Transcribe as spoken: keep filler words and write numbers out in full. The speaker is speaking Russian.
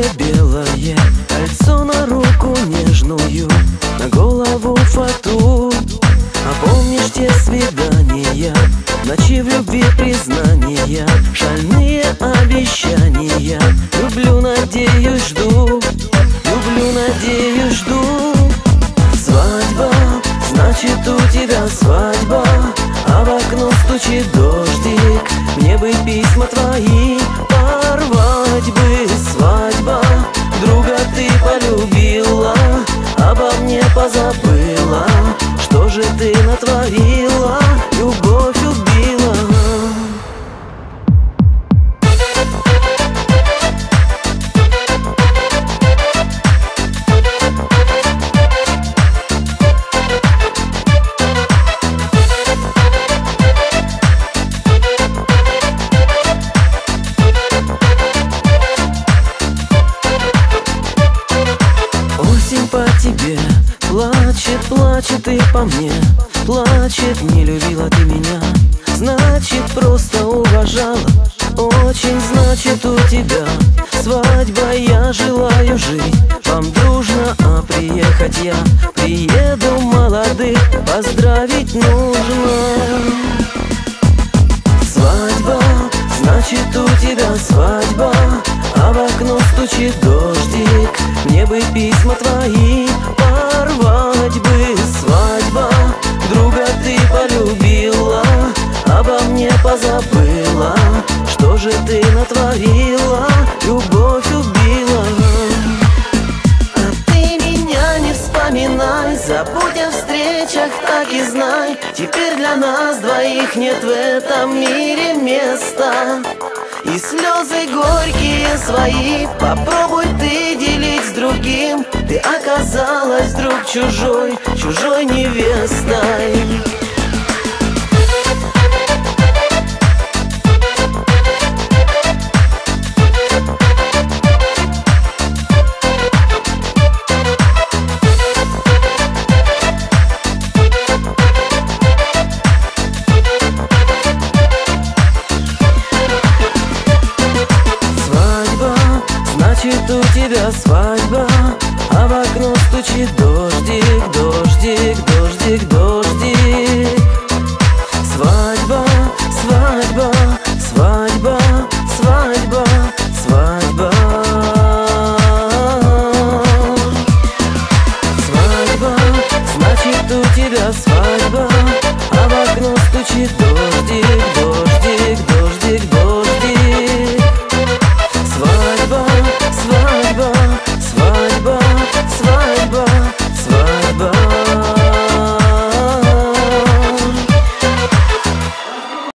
платье белое, кольцо на руку нежную, на голову фату. А помнишь те свидания, ночи в любви признания, шальные обещания? Люблю, надеюсь, жду, люблю, надеюсь, жду. Свадьба, значит у тебя свадьба, а в окно стучит дождик. Мне бы письма твои порвать бы. Свадьба, друга ты полюбила, обо мне позабыла. Что же ты натворила? Любовь убила. По тебе плачет, плачет и по мне плачет. Не любила ты меня, значит просто уважала. Очень, значит у тебя свадьба. Я желаю жить вам дружно, а приехать я приеду молодых поздравить нужно. Свадьба, значит у тебя свадьба, а в окно стучит дождик. Мне бы письма твои порвать бы. Свадьба, друга ты полюбила, обо мне позабыла. Что же ты натворила? Любовь убила. А ты меня не вспоминай, забудь о встречах, так и знай. Теперь для нас двоих нет в этом мире места. И слезы горькие свои попробуй ты делить с другим. Ты оказалась вдруг чужой, чужой невестой. Значит у тебя свадьба, а в окно стучит дождик, дождик, дождик, дождик. Свадьба, свадьба, свадьба, свадьба, свадьба. Свадьба, значит у тебя свадьба, а в окно стучит